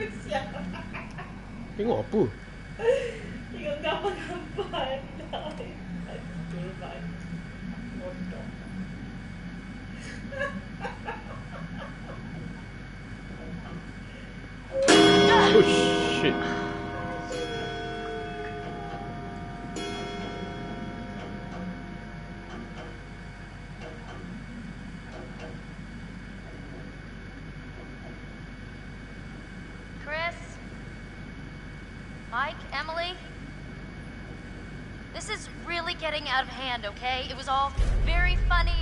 Tengok apa? Tengok gambar-gambar. Turban. Bodoh. Oh shit. Chris? Mike? Emily? This is really getting out of hand, okay? It was all very funny.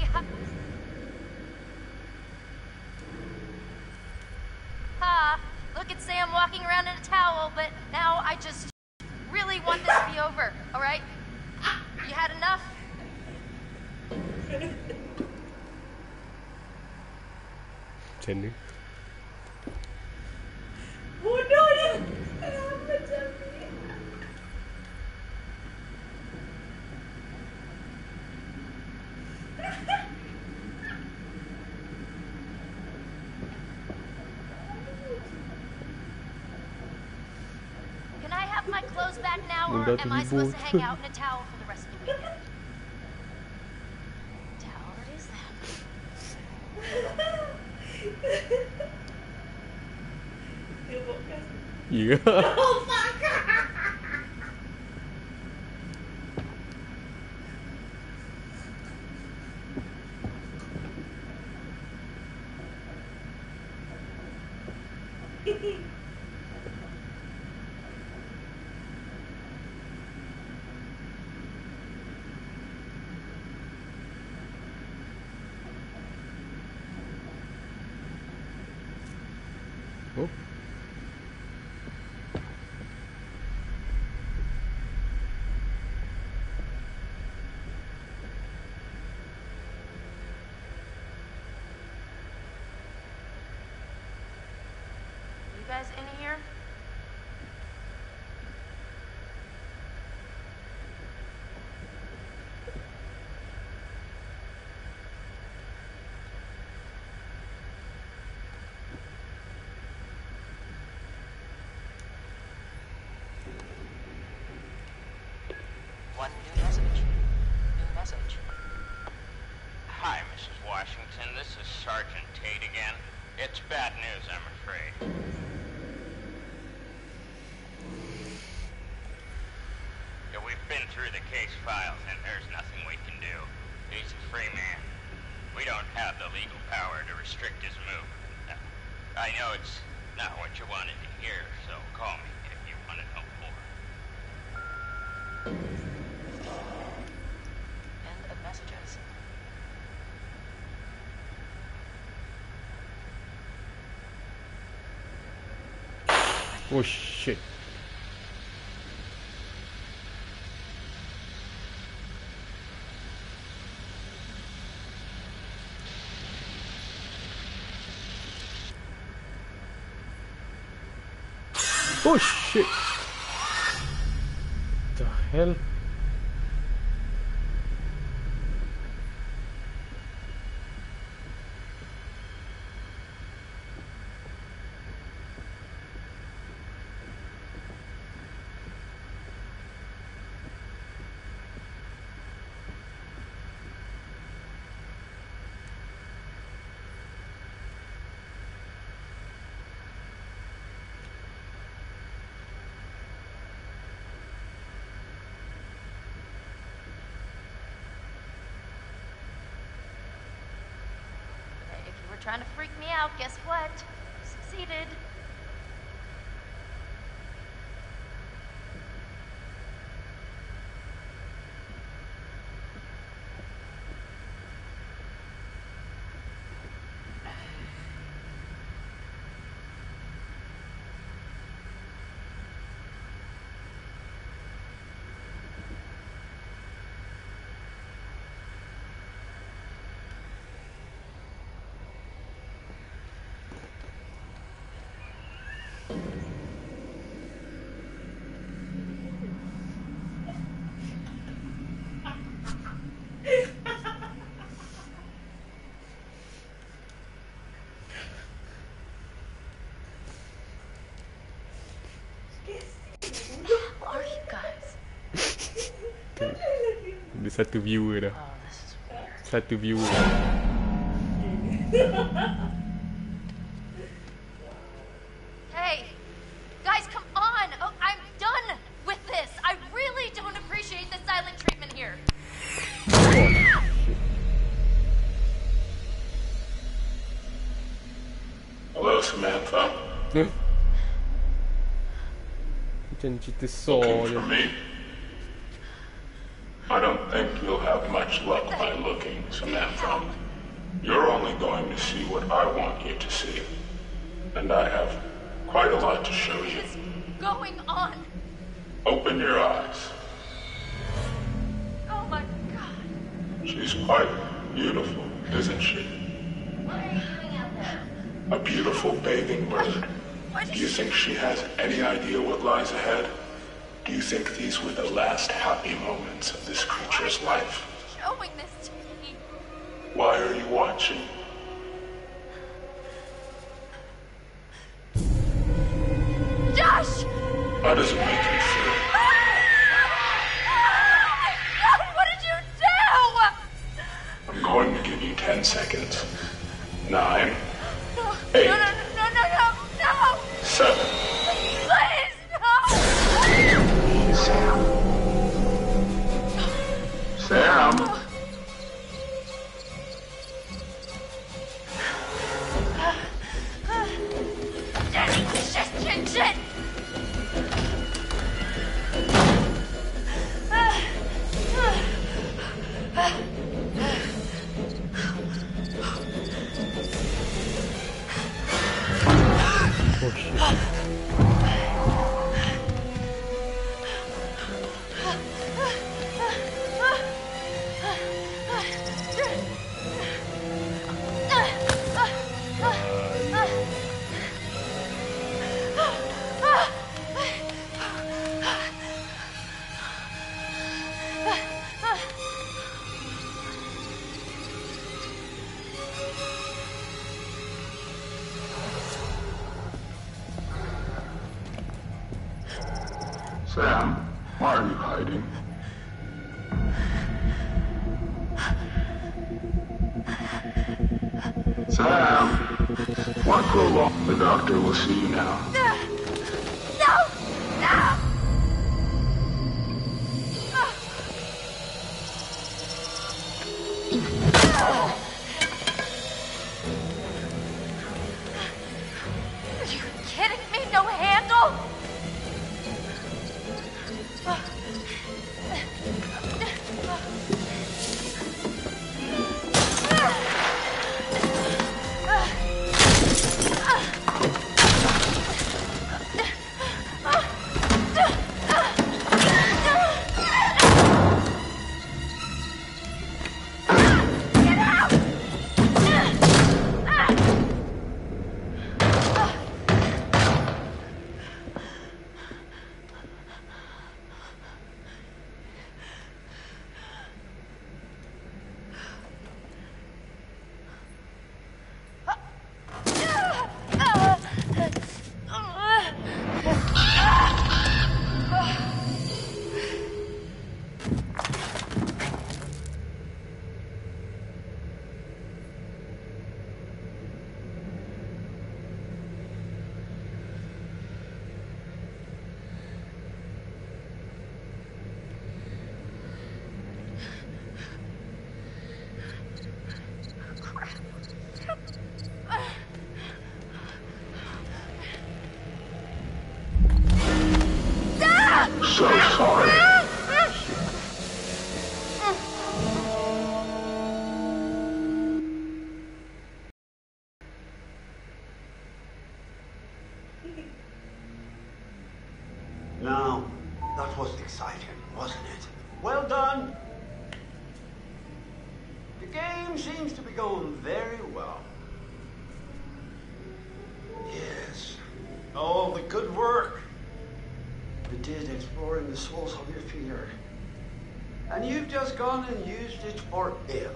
Ha! Look at Sam walking around in a towel, but now I just really want this to be over, alright? You had enough? Macam ni. Bodoh dia. Kenapa macam ni? Can I have my clothes back now, or Mudah am I supposed to terhibur. hang out in a towel for the rest of the weekend? Towel it is then. Dia podcast. Ya. Oh, fuck. Oh. You guys in here? One new message. New message. Hi, Mrs. Washington. This is Sergeant Tate again. It's bad news, I'm afraid. Yeah, we've been through the case files, and there's nothing we can do. He's a free man. We don't have the legal power to restrict his movement. I know it's not what you wanted to hear, so call me if you want to know more. End of messages. Oh shit. Oh shit. The hell? If you were trying to freak me out, guess what? Succeeded. Satu viewer dah. Oh, this is weird. Satu viewer. Hey, guys, come on. Oh, I'm done with this. I really don't appreciate the silent treatment here. Hello, Samantha. Macam cerita Saw Looking je. for me? I don't think you'll have much luck by looking, Samantha. You're only going to see what I want you to see. And I have quite a lot to show you. What's going on? Open your eyes. Oh my god. She's quite beautiful, isn't she? What are you doing out there? A beautiful bathing bird. What Do you think she has any idea what lies ahead? Do you think these were the last happy moments of this creature's life? showing this to me? Why are you watching? Josh! How does it make you feel? God, what did you do? I'm going to give you 10 seconds. 9, No, 8, no, no, no, no, no, no! 7. Please, no! Sam. Sam. Shit! Oh shit. Sam, why are you hiding? Sam, why prolong? The doctor will see you now. No! No! Are you kidding me? No handle? So sorry. Now, that was exciting, wasn't it? Well done. The game seems to be going very well. Yes. Oh, the good work you did exploring the souls of your fear. And you've just gone and used it for ill.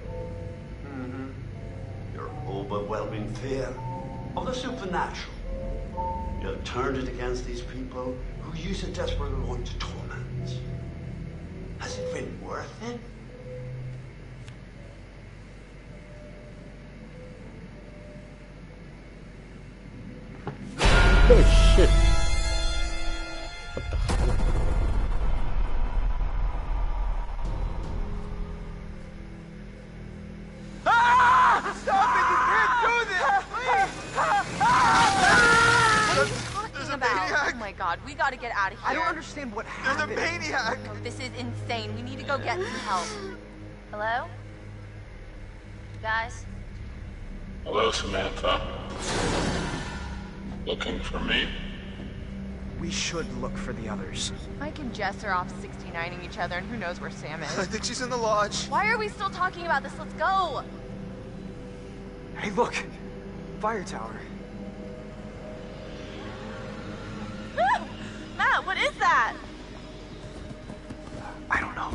Your overwhelming fear of the supernatural. You have turned it against these people who use it desperately want to torment. As it been worth it? Oh shit. What the hell? Stop it! You can't do this! Talking about? Oh my god, we gotta get out of here. I don't understand what happened. There's a maniac! Oh, this is insane. We need to go get some help. Hello? You guys? Hello, Samantha. Looking for me? We should look for the others. Mike and Jess are off 69ing each other, and who knows where Sam I is. think she's in the lodge. Why are we still talking about this? Let's go! Hey, look! Fire tower. Matt, what is that? I don't know.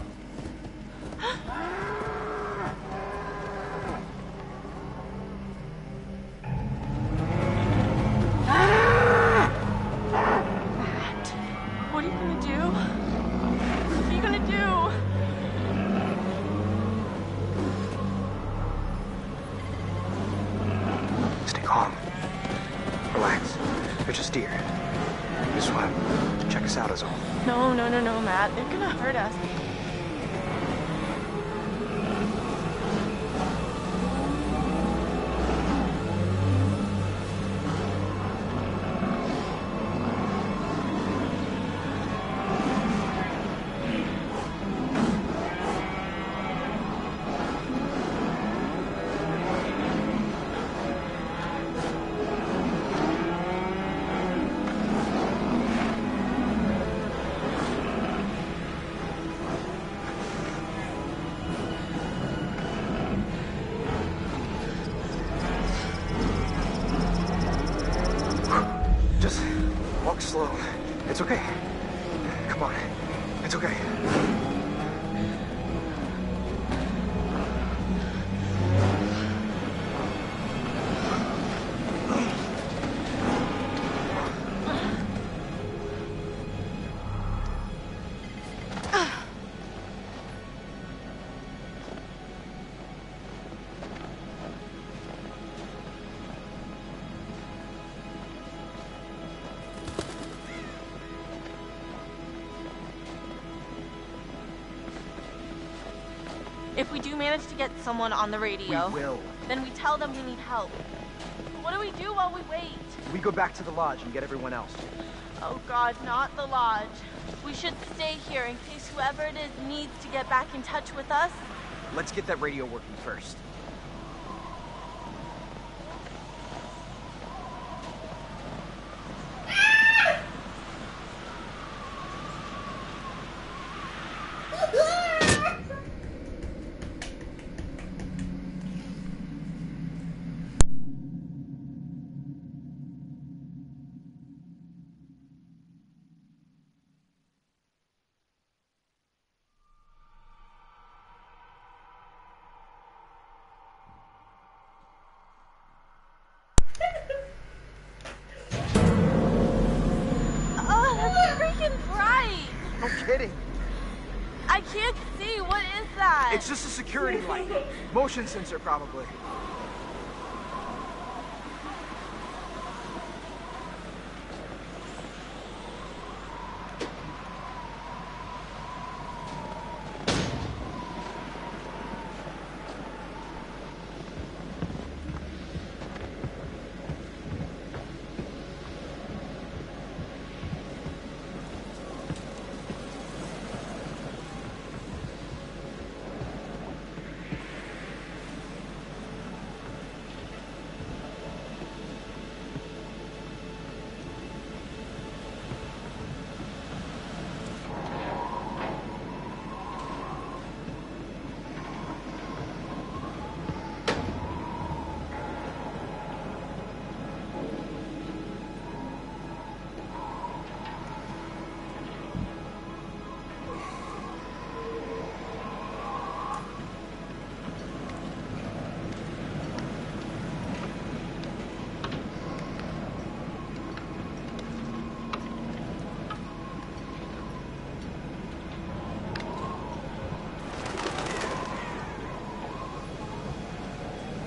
Matt, what are you gonna do? What are you gonna do? Stay calm. Relax. They're just deer. They swim. Check us out is all. No, Matt. They're gonna hurt us. Just walk slow. It's okay. Come on. It's okay. If we do manage to get someone on the radio, We will. then we tell them we need help. But what do we do while we wait? We go back to the lodge and get everyone else. Oh god, not the lodge. We should stay here in case whoever it is needs to get back in touch with us. Let's get that radio working first. Oh, that's freaking bright! No kidding. I can't see. What is that? It's just a security light. Motion sensor, probably.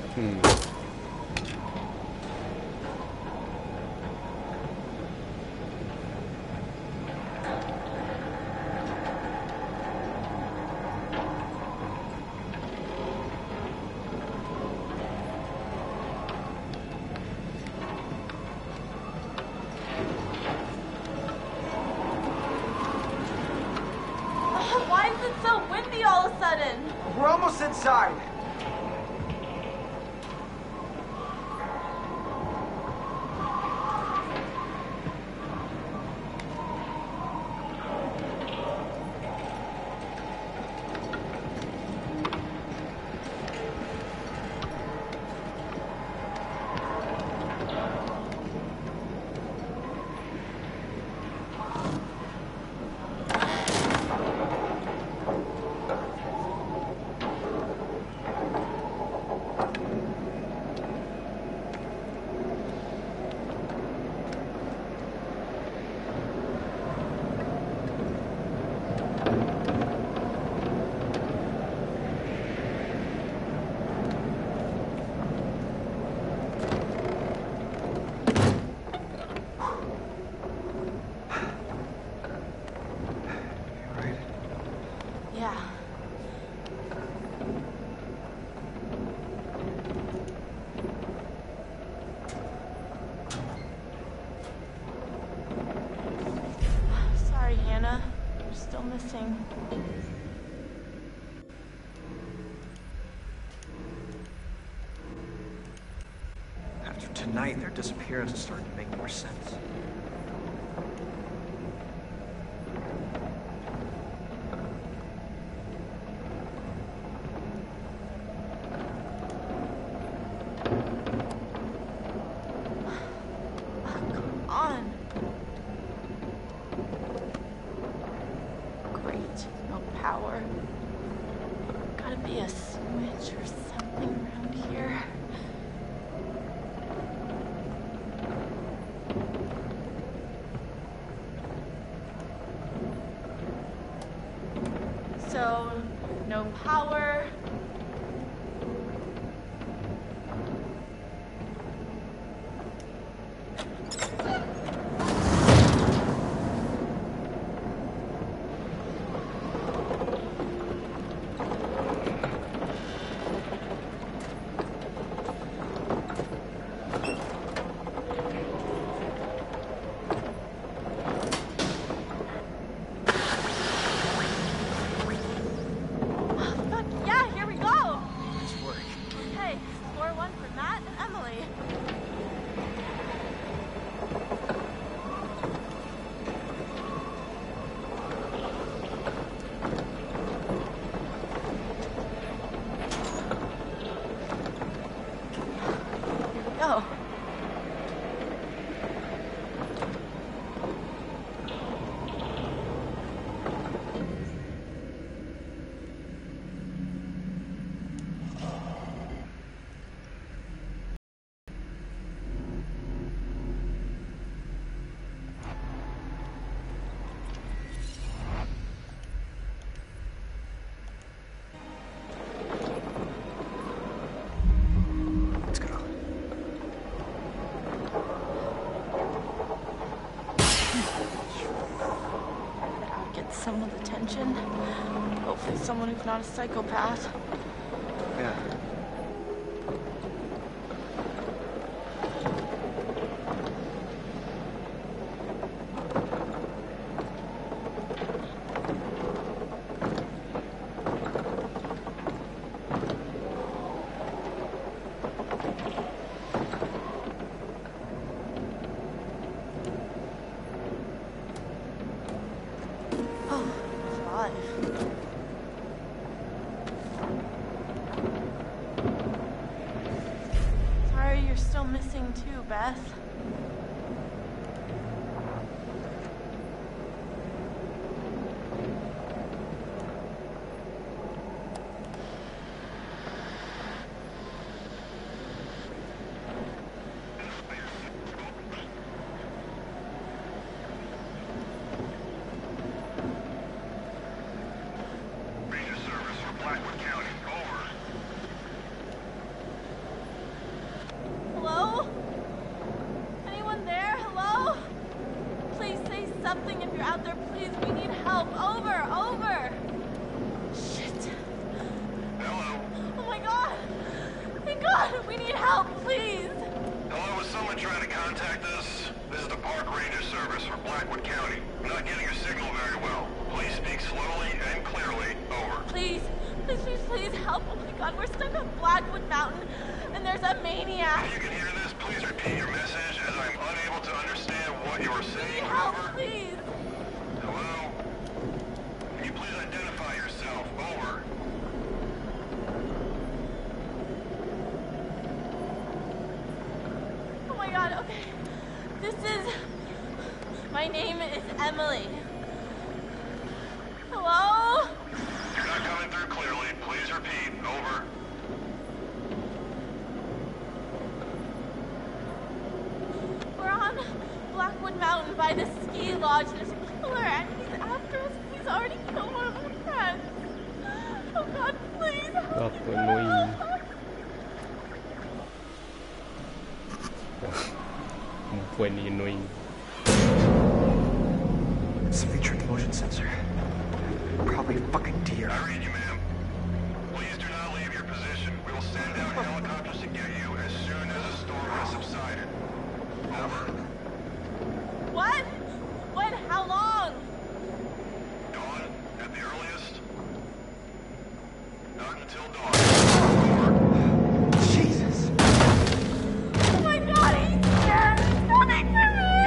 Why is it so windy all of a sudden? We're almost inside. Yeah. Sorry, Hannah. You're still missing. After tonight, their disappearance is starting to make more sense. Come on. Great. No power. Gotta be a switch or something around here. So, no power. Yeah, here we go. Nice work. Okay, score one for Matt and Emily. Here we go. Let's go. That gets someone's attention. Hopefully someone who's not a psychopath. Yeah. Oh, it's alive. Sorry you're still missing too, Beth. Ranger service for Blackwood County. Over. We need help, please. Hello, is someone trying to contact us? This is the Park Ranger Service for Blackwood County. I'm not getting your signal very well. Please speak slowly and clearly. Over. Please, please, please, please help. Oh my god, we're stuck on Blackwood Mountain, and there's a maniac. If you can hear this, please repeat your message, as I'm unable to understand what you are saying. Help, Over. please. Hello? Can you please identify yourself? Over. Oh my god, okay. My name is Emily. Hello? You're not coming through clearly. Please repeat. Over. We're on Blackwood Mountain by the ski lodge. There's a killer and he's after us. He's already killed one of our friends. Oh god, please help. That's annoying. Really annoying. Somebody tricked the motion sensor. Probably a fucking deer. I read you, ma'am. Please do not leave your position. We will send out helicopters to get you as soon as the storm has subsided. Over. What? When? How long? Dawn, at the earliest. Not until dawn. Jesus! Oh my god, he's here! He's coming for me!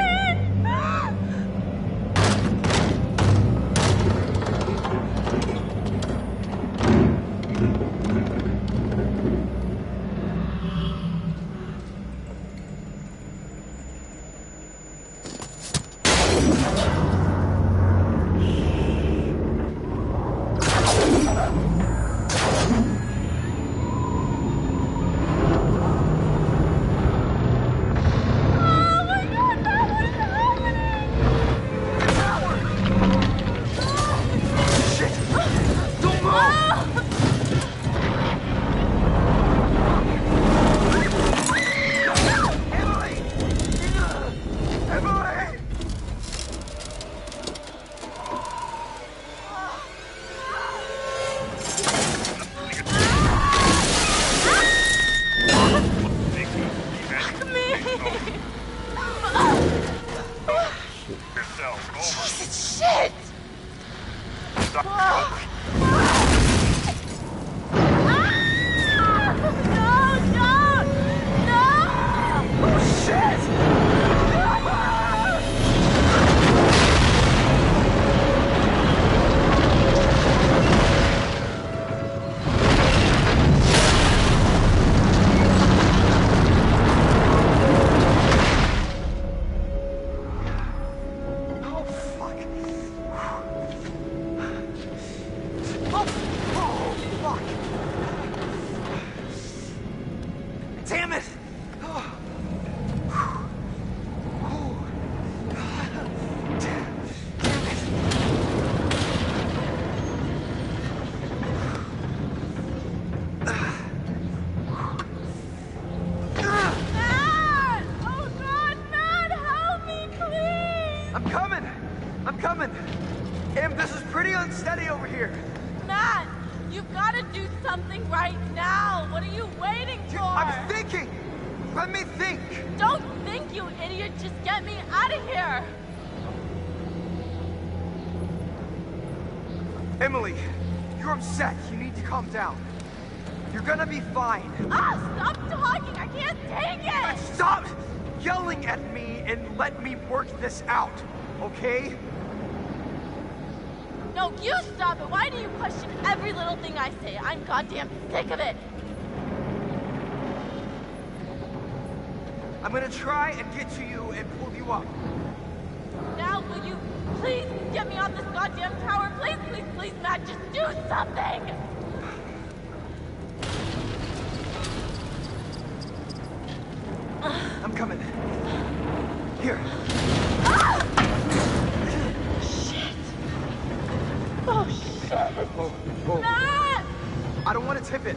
Damn it! I'm coming! Em, this is pretty unsteady over here. Matt, you've got to do something right now. What are you waiting for? I'm thinking! Let me think! Don't think, you idiot. Just get me out of here. Emily, you're upset. You need to calm down. You're gonna be fine. Ah, stop talking. I can't take it. Stop yelling at me and let me work this out, okay? No, you stop it. Why do you question every little thing I say? I'm goddamn sick of it. I'm gonna try and get to you and pull you up. Now, will you please get me off this goddamn tower? Please, please, please, Matt, just do something! I'm coming. Here. Ah! Shit. Oh, shit. Oh. Matt! I don't want to tip it.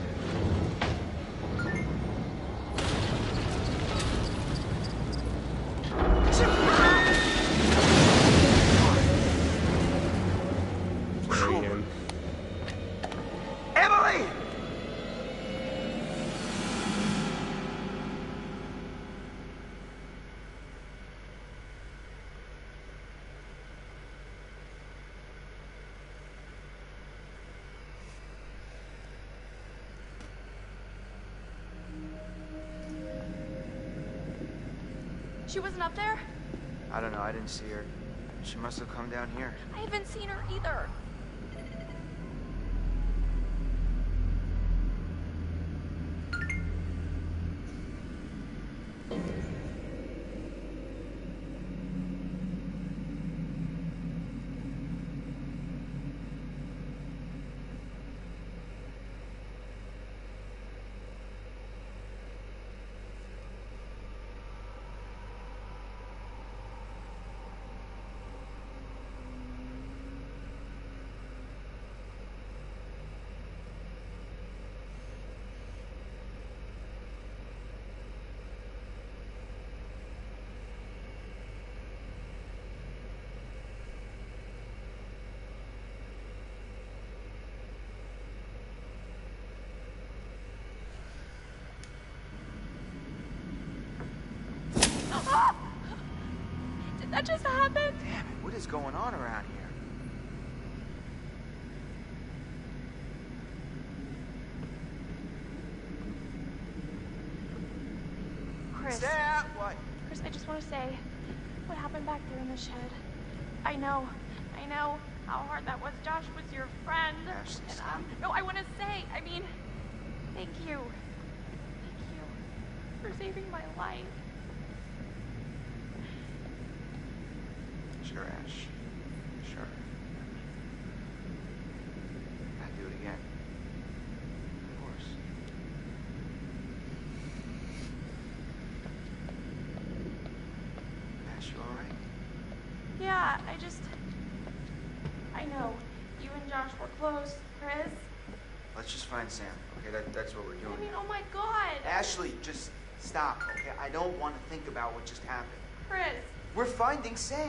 Matt! She wasn't up there? I don't know, I didn't see her. She must have come down here. I haven't seen her either. Did that just happen? Damn it, what is going on around here? Chris. Sam, what? Chris, I just want to say what happened back there in the shed. I know how hard that was. Josh was your friend. Ashley, And, stop. no, I want to say, thank you. Thank you for saving my life. Sure, Ash. Sure. I'd do it again. Of course. Ash, you alright? Yeah, I know. You and Josh were close, Chris. Let's just find Sam, okay? That's what we're doing. I mean, oh my God. Ashley, just stop, okay? I don't want to think about what just happened. Chris. We're finding Sam.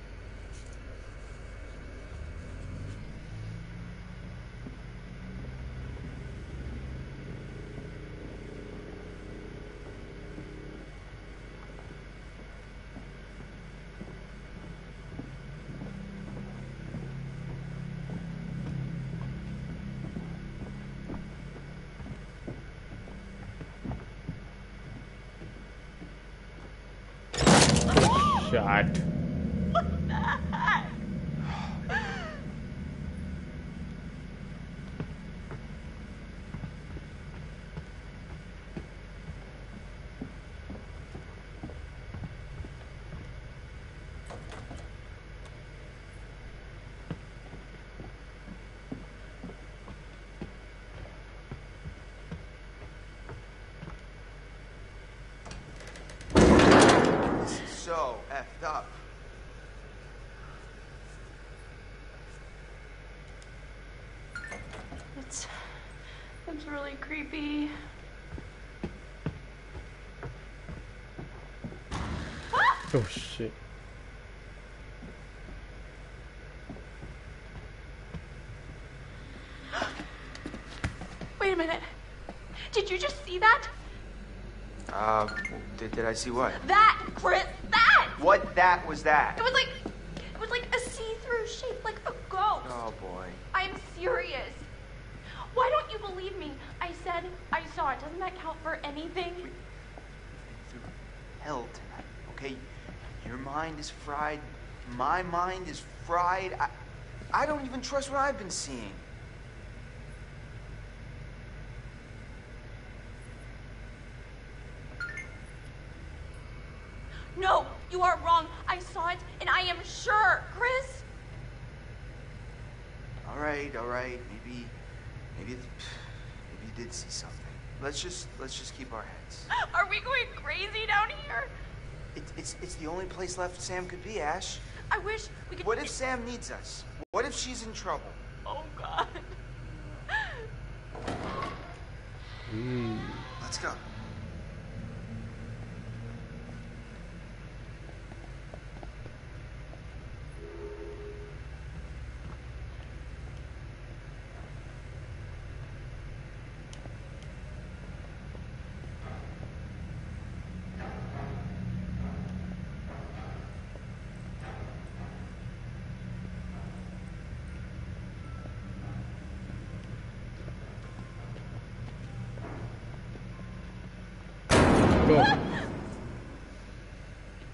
Shot. What the heck? This is so effed up. It's really creepy. Oh shit. Wait a minute. Did you just see that? Did I see what? That, Chris, that! What that was that? It was like a see-through shape, like a ghost. Oh boy. I'm serious. Why don't you believe me? I said I saw it. Doesn't that count for anything? We've been through hell tonight, okay? Your mind is fried. My mind is fried. I don't even trust what I've been seeing. No, you are wrong. I saw it, and I am sure, Chris. All right. Maybe you did see something. Let's just keep our heads. Are we going crazy down here? It's the only place left Sam could be, Ash. I wish we could. What if Sam needs us? What if she's in trouble? Oh God. Let's go. Go.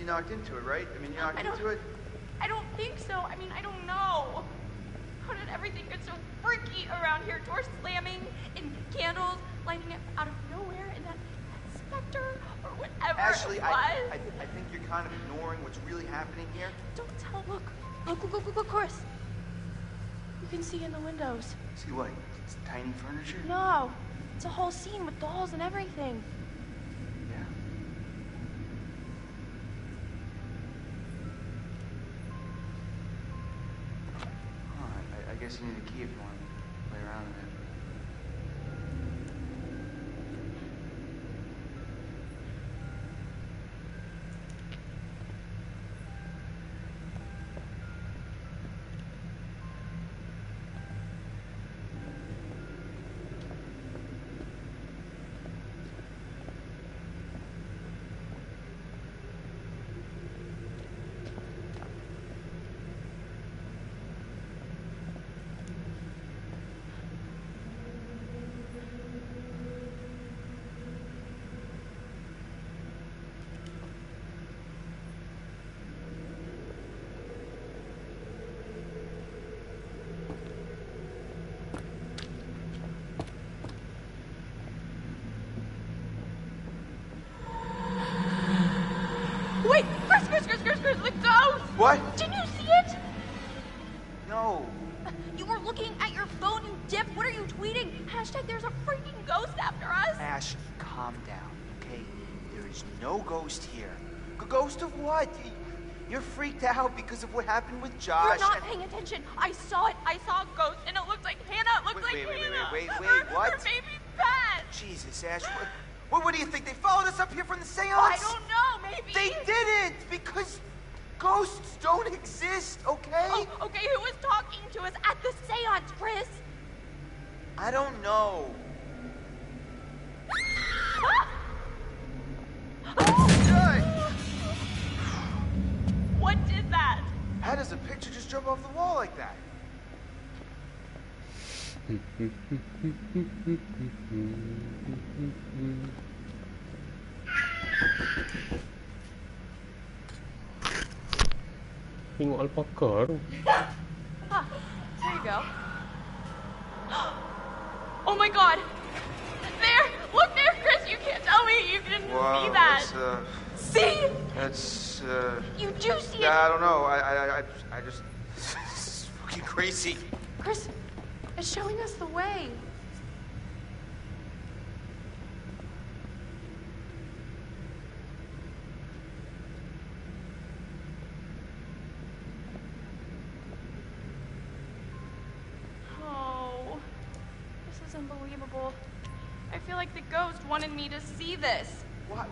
knocked into it, right? I mean, you knocked into it? I don't think so. I mean, I don't know. How did everything get so freaky around here? Doors slamming and candles lighting up out of nowhere and that specter or whatever Ashley, it was. I think you're kind of ignoring what's really happening here. Don't tell. Look, Chris. You can see in the windows. See what? It's tiny furniture? No, it's a whole scene with dolls and everything. Yeah. I guess you need a key if you want to play around with it. Wait, Chris, the ghost! What? Didn't you see it? No. You were looking at your phone, you dip. What are you tweeting? Hashtag there's a freaking ghost after us. Ash, calm down, okay? There is no ghost here. Ghost of what? You're freaked out because of what happened with Josh. You're not paying attention. I saw it. I saw a ghost, and it looked like Hannah. It looked like Hannah. Wait, Her what? baby's pet. Jesus, Ash, what do you think? They followed us up here from the seance? I don't know, maybe. They didn't, because ghosts don't exist, okay? Oh, okay, who was talking to us at the seance, Chris? I don't know. What did that? How does a picture just jump off the wall like that? Tengok alpaka tu. There you go. Oh my God! There! Look there, Chris! You can't tell me you didn't see that! See? That's, You do see it! I don't know. I just... It's fucking crazy. Chris, it's showing us the way. Oh, this is unbelievable. I feel like the ghost wanted me to see this. What?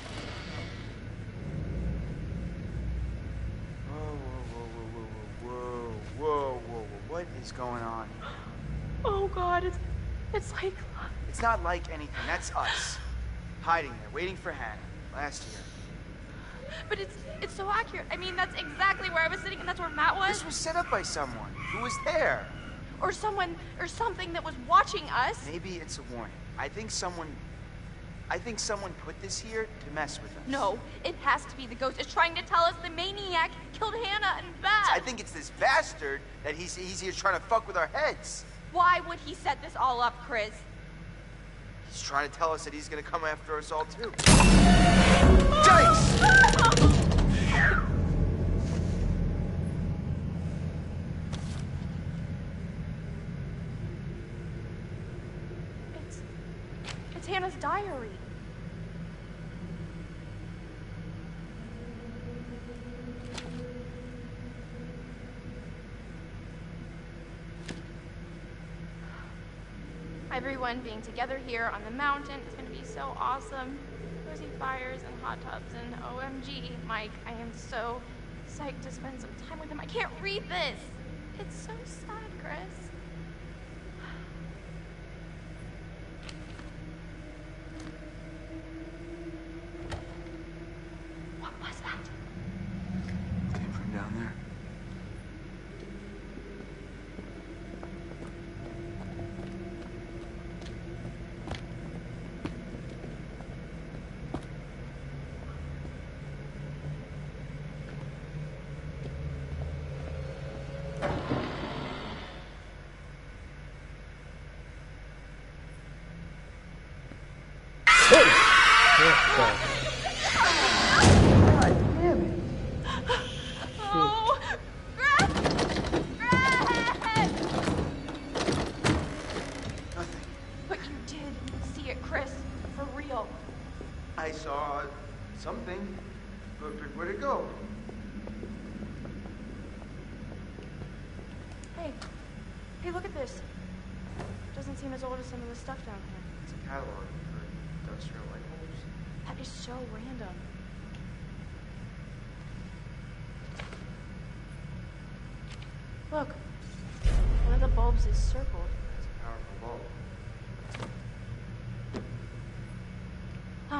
Whoa. What is going on? Oh God, it's like... It's not like anything. That's us. Hiding there, waiting for Hannah. Last year. But it's so accurate. I mean, that's exactly where I was sitting, and that's where Matt was. This was set up by someone. Who was there? Or someone, or something that was watching us. Maybe it's a warning. I think someone put this here to mess with us. No, it has to be the ghost. It's trying to tell us the maniac killed Hannah and Beth. I think it's this bastard that he's here trying to fuck with our heads. Why would he set this all up, Chris? He's trying to tell us that he's gonna come after us all too. Dice! It's Hannah's diary. Everyone being together here on the mountain is going to be so awesome. Cozy fires and hot tubs and OMG, Mike, I am so psyched to spend some time with him. I can't read this. It's so sad, Chris. What was that? Came from down there. God damn it. Oh, Greg! Greg! Nothing. But you did see it, Chris. For real. I saw something. But where'd it go? Hey. Hey, look at this. Doesn't seem as old as some of the stuff down here. It's a catalog for industrial light bulbs. That is so random. Look. One of the bulbs is circled. It's a powerful bulb. Huh.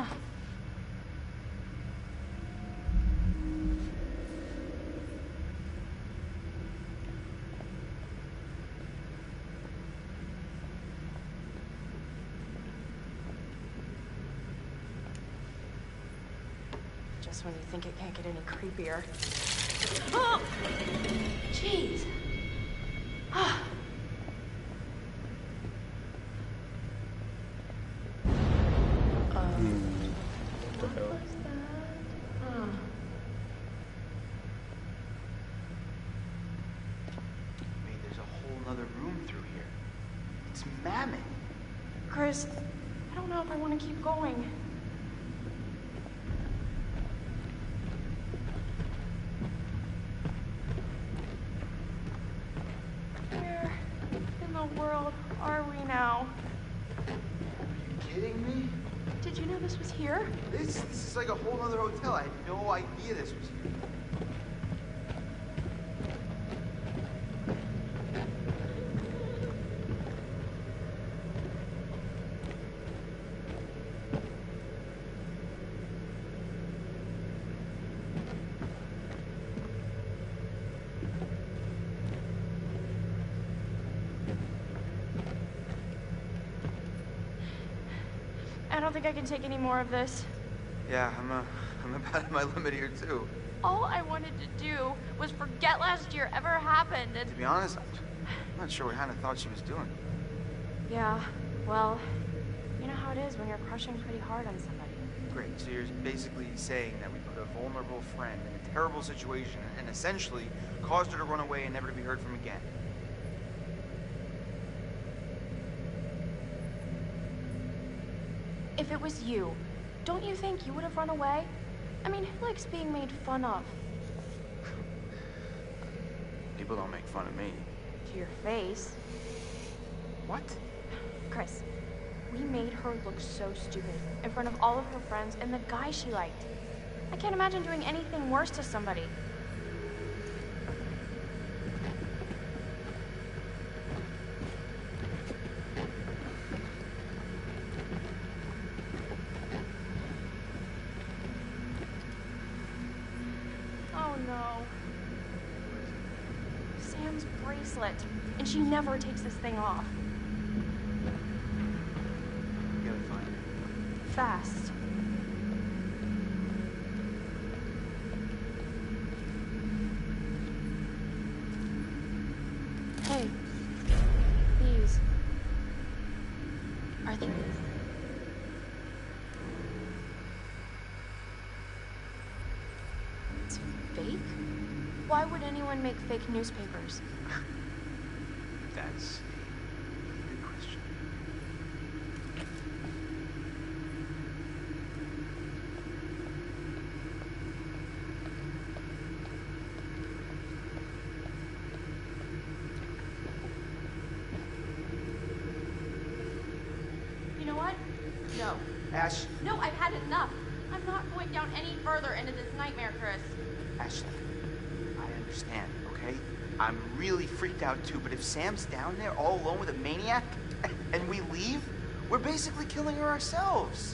Just when you think it can't get any creepier. Oh! Jeez. Ah. What the hell? Was that? Huh. Wait, there's a whole nother room through here. It's mammoth. Chris, I don't know if I want to keep going. Where in the world are we now? Are you kidding me? Did you know this was here? This is like a whole other hotel. I had no idea this was here. I don't think I can take any more of this. Yeah, I'm about at my limit here too. All I wanted to do was forget last year ever happened and... To be honest, I'm not sure what Hannah thought she was doing. Yeah, well, you know how it is when you're crushing pretty hard on somebody. Great, so you're basically saying that we put a vulnerable friend in a terrible situation and essentially caused her to run away and never to be heard from again. If it was you, don't you think you would have run away? I mean, who likes being made fun of? People don't make fun of me. To your face. What? Chris, we made her look so stupid in front of all of her friends and the guy she liked. I can't imagine doing anything worse to somebody. Oh no. Sam's bracelet. And she never takes this thing off. You gotta find her. Fast. Hey, these. Are they? It's fake? Why would anyone make fake newspapers? That's a good question. You know what? No. Ash, No, I've had enough. I'm not going down any further into this nightmare, Chris. Ashley, I understand, okay? I'm really freaked out too, but if Sam's down there all alone with a maniac and we leave, we're basically killing her ourselves.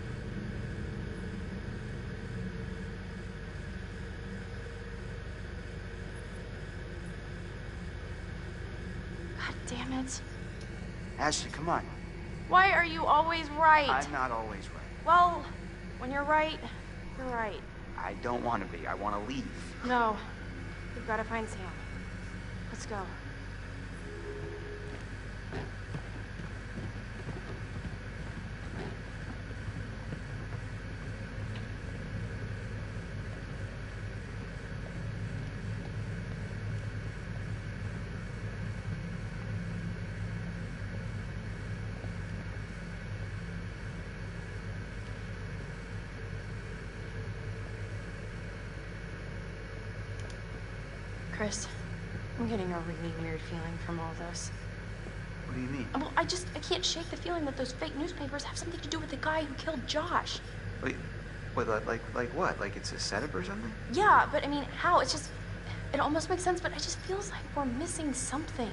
God damn it. Ashley, come on. Why are you always right? I'm not always right. Well, when you're right, you're right. I don't want to be. I want to leave. No. We've got to find Sam. Let's go. Chris, I'm getting a really weird feeling from all this. What do you mean? Well, I can't shake the feeling that those fake newspapers have something to do with the guy who killed Josh. Wait, like what? Like it's a setup or something? Yeah, but I mean, how? It's just, it almost makes sense, but it just feels like we're missing something.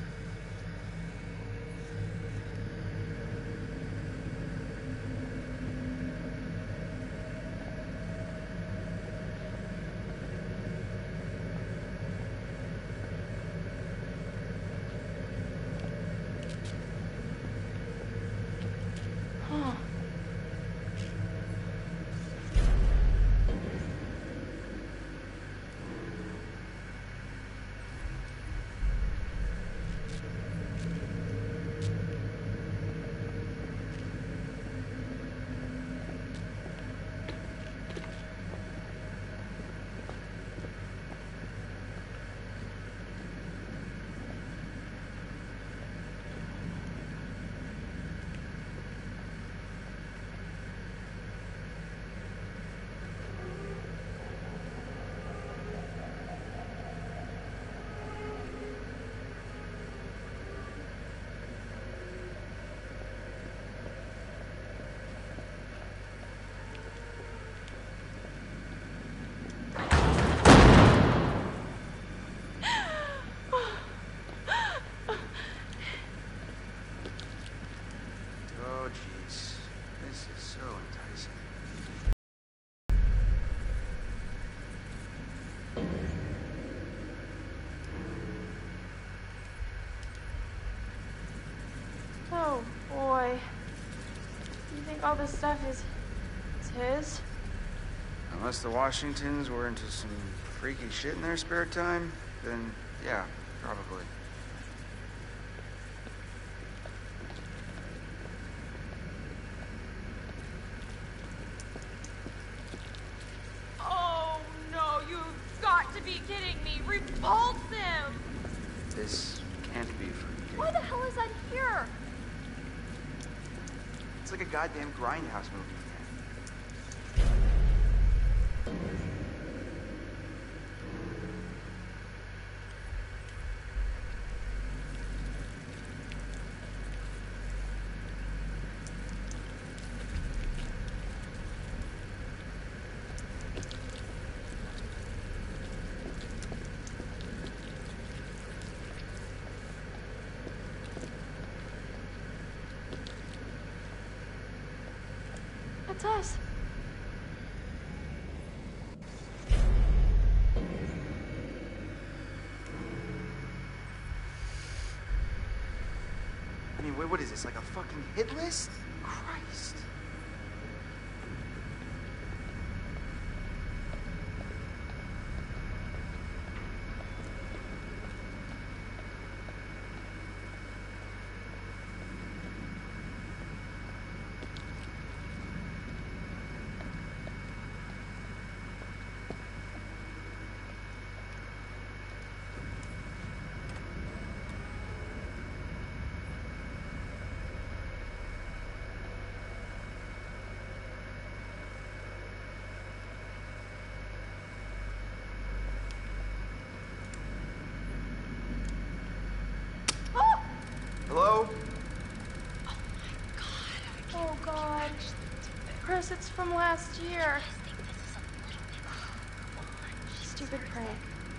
Oh, jeez. This is so enticing. Oh, boy. You think all this stuff is his? Unless the Washingtons were into some freaky shit in their spare time, then yeah, probably. Oh, no, you've got to be kidding me. Repulse him! This can't be for you. Why the hell is that here? It's like a goddamn grindhouse movie. That's us. I mean, what is this, like a fucking hit list? Christ. Hello? Oh, God. Chris, it's from last year. Stupid prank.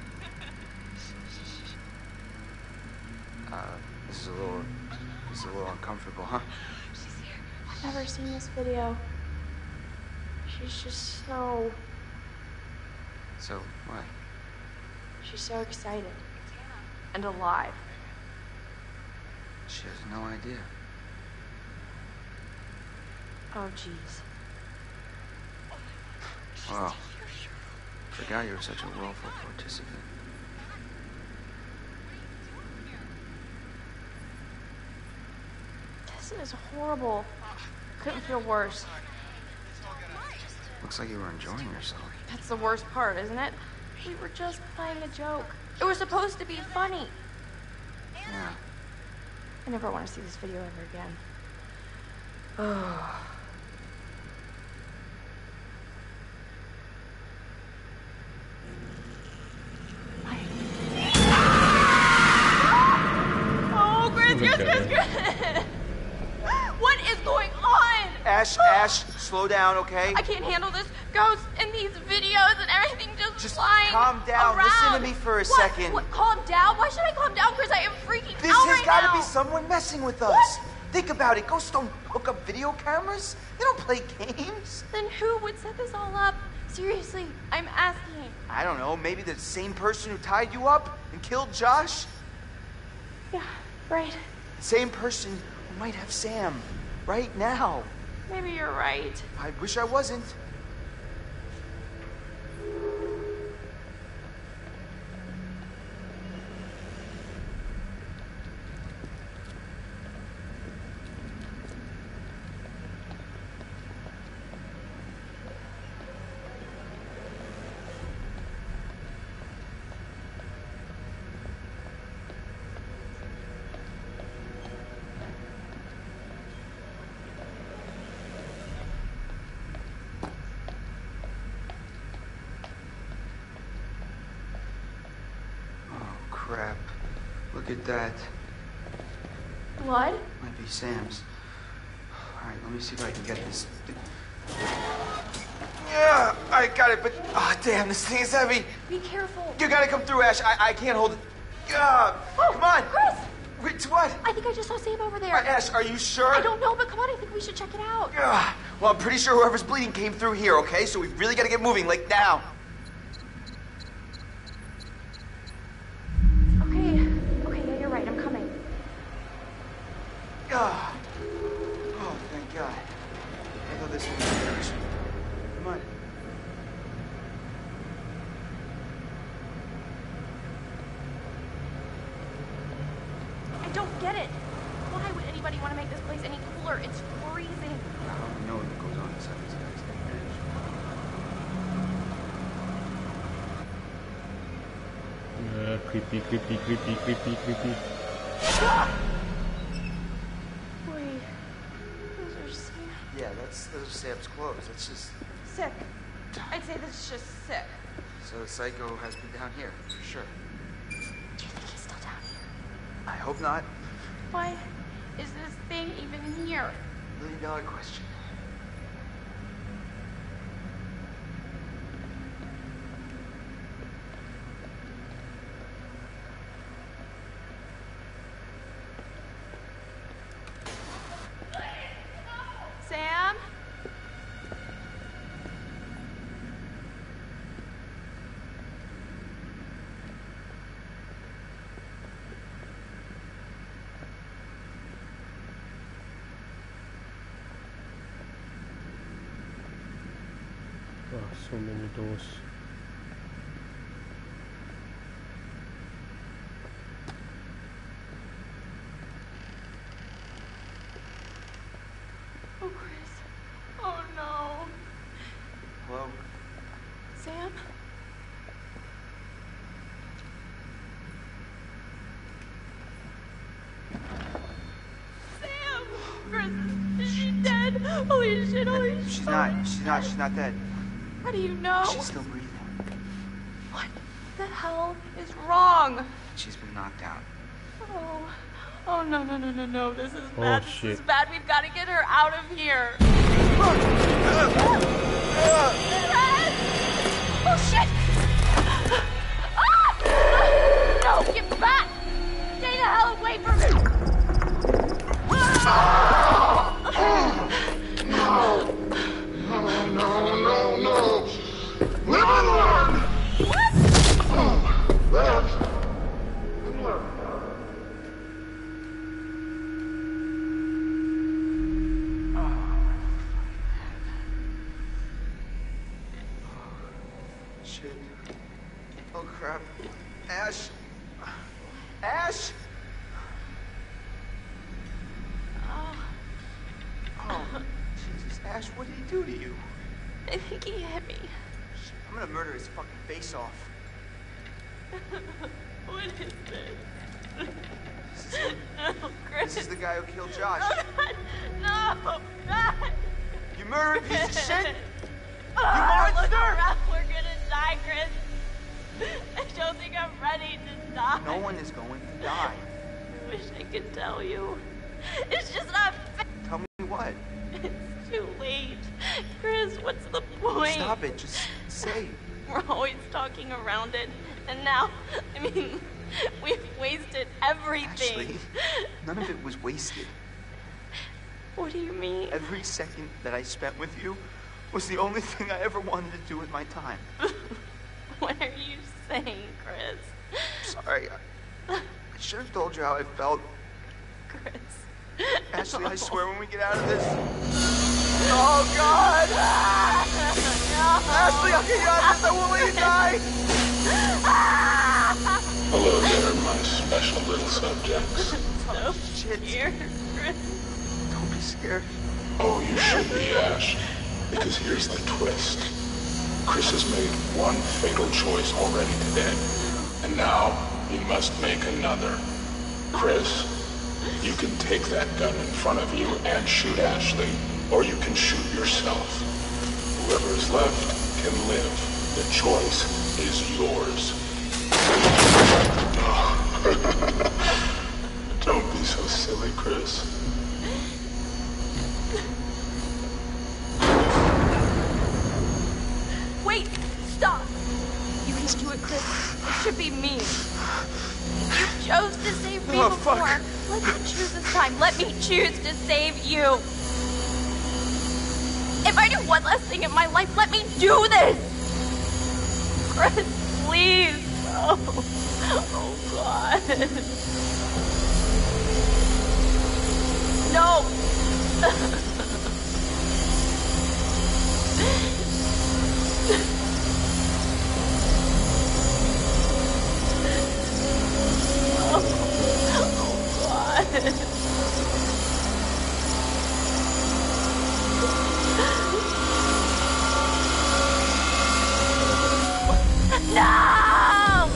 This is a little uncomfortable, huh? I've never seen this video. She's just so... So, what? She's so excited. And alive. She has no idea. Oh, jeez. Wow. Forgot you were such a willful participant. This is horrible. Couldn't feel worse. Looks like you were enjoying yourself. That's the worst part, isn't it? We were just playing a joke. It was supposed to be funny. Yeah. I never want to see this video ever again. Oh. Mike. Ash, slow down, okay? I can't handle this ghost and these videos and everything just flying calm down. around. Listen to me for a second. What? Calm down? Why should I calm down, Chris? I am freaking This out has right got to now. be someone messing with us. What? Think about it. Ghosts don't hook up video cameras. They don't play games. Then who would set this all up? Seriously, I'm asking. I don't know. Maybe the same person who tied you up and killed Josh? Yeah, right. The same person who might have Sam right now. Maybe you're right. I wish I wasn't. Crap. Look at that. Blood? Might be Sam's. Alright, let me see if I can get this. Yeah, I got it, but damn, this thing is heavy. Be careful. You gotta come through, Ash. I can't hold it. Come on. Chris! Wait, what? I think I just saw Sam over there. Ash, are you sure? I don't know, but come on, I think we should check it out. Well, I'm pretty sure whoever's bleeding came through here, okay? So we really gotta get moving, like now. Okay, yeah, you're right, I'm coming. Oh, thank God. I thought this was embarrassing. Come on. I don't get it. Why would anybody want to make this place any cooler? It's freezing. I don't know what goes on inside this guy's head. Creepy. Wait, those are Sam. Yeah, those are Sam's clothes. That's just... Sick. I'd say this is just sick. So the psycho has been down here, for sure. Do you think he's still down here? I hope not. Why is this thing even here? $1 million question. Sam? Oh, so many doors. Oh, Chris. Oh, no. Hello? Sam? Sam! Chris, is she dead? Holy shit, holy shit. She's not dead. How do you know? She's still breathing. What the hell is wrong? She's been knocked out. Oh, no. This is Oh, bad. shit. This is bad. We've got to get her out of here. Oh, shit! Ah! No, get back! Stay the hell away from me! No. Leave it alone! Shit. Oh, crap. Ash! Ash! Oh, Jesus. Ash, what did he do to you? I think he hit me. I'm gonna murder his fucking face off. What is this? This is him. No, Chris. This is the guy who killed Josh. No, God. You murdering piece of shit! Look monster! around. We're gonna die, Chris. I don't think I'm ready to die. No one is going to die. I wish I could tell you. It's just not fair. Tell me what? It's too late. Chris, what's the point? Stop it. Just say. We're always talking around it. And now, I mean, we've wasted everything. Actually, none of it was wasted. What do you mean? Every second that I spent with you was the only thing I ever wanted to do with my time. What are you saying, Chris? Sorry. I should have told you how I felt. Chris. Ashley, I swear when we get out of this... Oh, God! No. Ashley, I'll get you out of this. I won't let you die! Hello there, my special little subjects. So Shit. scared, Chris. Don't be scared. Oh, you should be, Ash. Because here's the twist. Chris has made one fatal choice already today. And now he must make another. Chris, you can take that gun in front of you and shoot Ashley, or you can shoot yourself. Whoever is left can live. The choice is yours. Don't be so silly, Chris. Wait! Stop! You can do it, Chris. It should be me. You chose to save me Oh, before. fuck. Let me choose this time. Let me choose to save you. If I do one last thing in my life, let me do this! Chris, please. Oh God. No! No!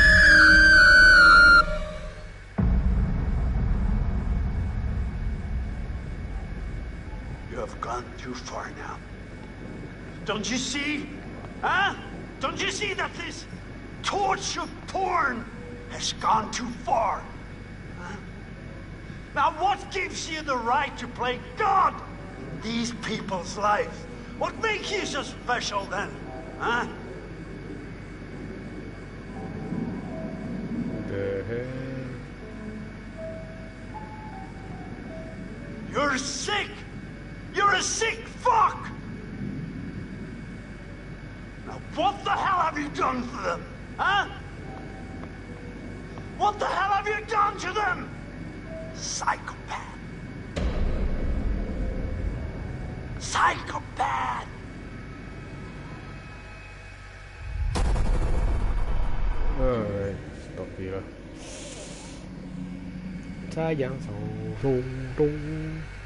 You have gone too far now. Don't you see? Huh? Don't you see that this torture porn has gone too far? Huh? Now what gives you the right to play God in these people's lives? What makes you so special then? Huh? The hell? You're sick! You're a sick fuck! Now what the hell have you done for them? Huh? What the hell have you done to them? Psychopath. Psychopath! Alright, stop here. Sayang, so,